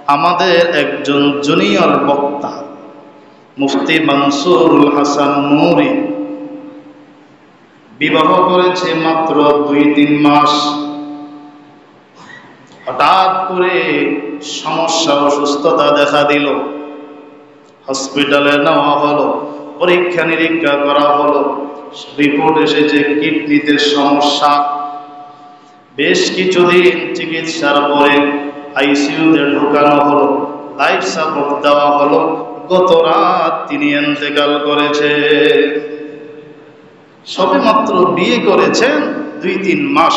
আমাদের একজন জুনিয়র বক্তা মুফতি মানসুরুল হাসান নুরি বিবাহ করেছে মাত্র 2-3 মাস। হঠাৎ করে সমস্যা, অসুস্থতা দেখা দিল। হসপিটালে নেওয়া হলো, পরীক্ষা নিরীক্ষা করা হলো, রিপোর্ট এসেছে কিডনিতে সমস্যা। বেশ কিছুদিন চিকিৎসার পরে আইসিইউতে ঢোকানো হলো, লাইফ সাপোর্ট দেওয়া হলো। গত রাত তিনি ইন্তেকাল করেছে। সবে মাত্র বিয়ে করেছেন, 2-3 মাস।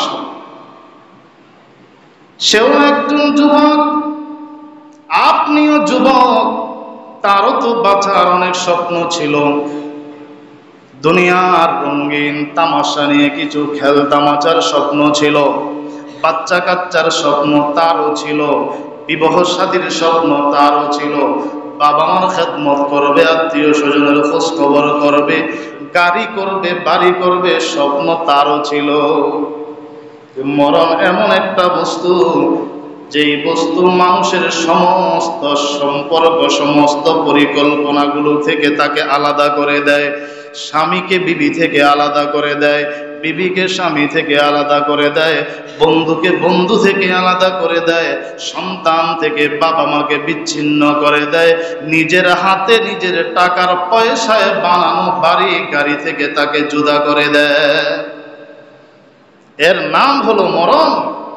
সেও একজন যুবক, আপনিও যুবক। তারও তো বাঁচার অনেক স্বপ্ন ছিল। দুনিয়ার রঙিন তামাশা নিয়ে কিছু খেল তামাচার স্বপ্ন ছিল, বাচ্চা কাচ্চার স্বপ্ন তারও ছিল, বিবাহ শাদীর স্বপ্ন তারও ছিল, বাবা মার খেদমত করবে, আত্মীয় স্বজনের খোঁজ খবর করবে, গাড়ি করবে, বাড়ি করবে, স্বপ্ন তারও ছিল। মরণ এমন একটা বস্তু, যেই বস্তু মানুষের সমস্ত সম্পর্ক, সমস্ত পরিকল্পনাগুলো থেকে তাকে আলাদা করে দেয়। স্বামীকে বিবি থেকে আলাদা করে দেয়, বিবিকে স্বামী থেকে আলাদা করে দেয়, বন্ধুকে বন্ধু থেকে আলাদা করে দেয়, সন্তান থেকে বাবা মাকে বিচ্ছিন্ন করে দেয়, নিজের হাতে নিজের টাকার পয়সায় বানানো বাড়ি গাড়ি থেকে তাকে জুদা করে দেয়। এর নাম হলো মরণ।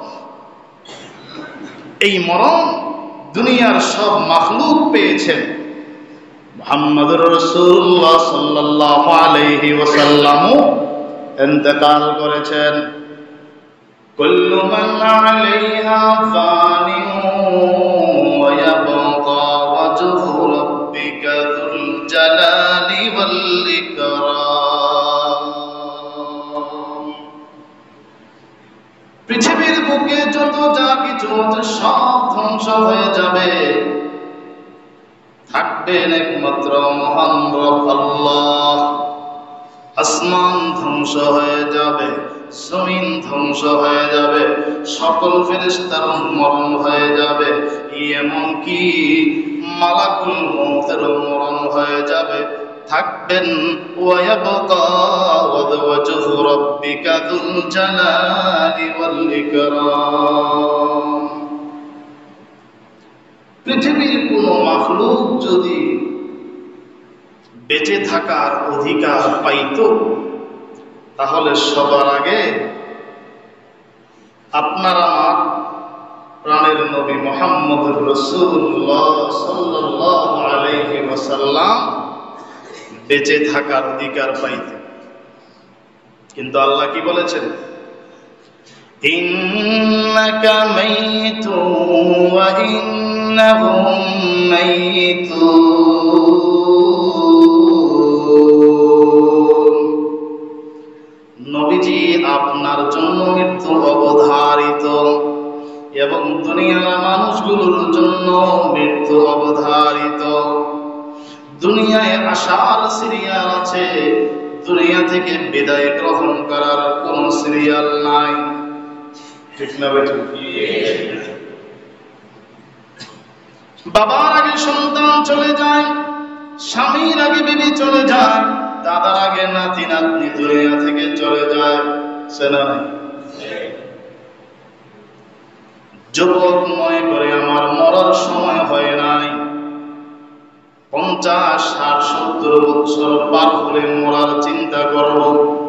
এই মরণ দুনিয়ার সব মাখলুক পেয়েছেন। মুহাম্মদুর রাসূলুল্লাহ সাল্লাল্লাহু আলাইহি ওয়াসাল্লাম ইন্তেকাল করেছেন। কুল্লু মান আলাইহা ফানিন ওয়া ইয়াবকা ওয়াজহু রাব্বিকা যুল জালালি ওয়াল ইকরাম। পৃথিবীর বুকে যত যা কিছু আছে সব ধ্বংস হয়ে যাবে, থাকবেন একমাত্র মহান রব আল্লাহ। আসমান ধ্বংস হয়ে যাবে, জমিন ধ্বংস হয়ে যাবে, সকল ফেরেশতার মরণ হয়ে যাবে, এমনকি মালাকুল মউতের মরণ হয়ে যাবে। থাকবেন ওয়ায়াবকা ওয়াজহু রাব্বিকা যুল জালালি ওয়াল ইকরাম। পৃথিবীর কোন মাখলুক যদি বেঁচে থাকার অধিকার পাইত, তাহলে সবার আগে আপনার আমার প্রাণের নবী মুহাম্মদুর রাসূলুল্লাহ সাল্লাল্লাহু আলাইহি ওয়াসাল্লাম বেঁচে থাকার অধিকার পাইত। কিন্তু আল্লাহ কি বলেছেন? ইন্নাকা মাইতুন ওয়া ইন্নাহুম মাইতুন। নবীজি, আপনার জন্য মৃত্যু অবধারিত এবং দুনিয়ার মানুষগুলোর জন্য মৃত্যু অবধারিত। দুনিয়ায় আসার সিরিয়াল আছে, দুনিয়া থেকে বিদায় গ্রহণ করার কোন সিরিয়াল নাই। ঠিক না বেঠিক? বাবার আগে সন্তান চলে যায়, স্বামীর আগে বিবি চলে যায়, দাদার আগে নাতি নাতনি দুনিয়া থেকে চলে যায়। সেনা নাই? যুবক মনে করে আমার মরার সময় হয় নাই, 50, 60, 70 বছর পার হলে মরার চিন্তা করব।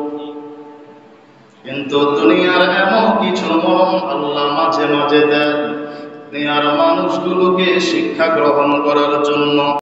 কিন্তু দুনিয়ার এমন কিছু মরণ আল্লাহ মাঝে মাঝে দেন দুনিয়ার মানুষগুলোকে শিক্ষা গ্রহণ করার জন্য।